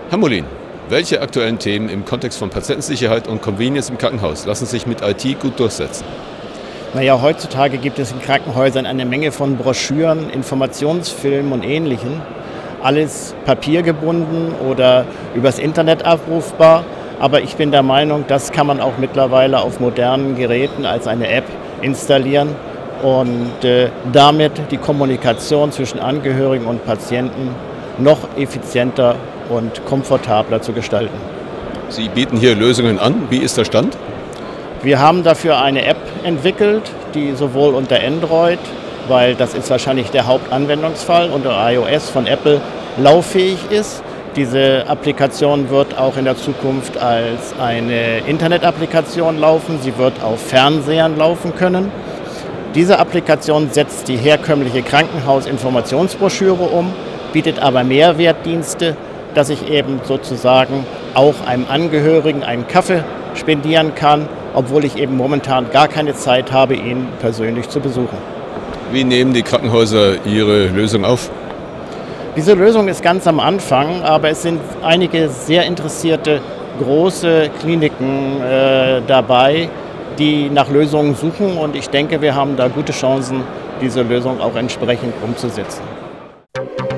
Herr Molin, welche aktuellen Themen im Kontext von Patientensicherheit und Convenience im Krankenhaus lassen sich mit IT gut durchsetzen? Naja, heutzutage gibt es in Krankenhäusern eine Menge von Broschüren, Informationsfilmen und Ähnlichem. Alles papiergebunden oder übers Internet abrufbar. Aber ich bin der Meinung, das kann man auch mittlerweile auf modernen Geräten als eine App installieren und damit die Kommunikation zwischen Angehörigen und Patienten noch effizienter und komfortabler zu gestalten. Sie bieten hier Lösungen an. Wie ist der Stand? Wir haben dafür eine App entwickelt, die sowohl unter Android, weil das ist wahrscheinlich der Hauptanwendungsfall, unter iOS von Apple lauffähig ist. Diese Applikation wird auch in der Zukunft als eine Internet-Applikation laufen. Sie wird auf Fernsehern laufen können. Diese Applikation setzt die herkömmliche Krankenhausinformationsbroschüre um, bietet aber Mehrwertdienste, dass ich eben sozusagen auch einem Angehörigen einen Kaffee spendieren kann, obwohl ich eben momentan gar keine Zeit habe, ihn persönlich zu besuchen. Wie nehmen die Krankenhäuser Ihre Lösung auf? Diese Lösung ist ganz am Anfang, aber es sind einige sehr interessierte große Kliniken dabei, die nach Lösungen suchen, und ich denke, wir haben da gute Chancen, diese Lösung auch entsprechend umzusetzen.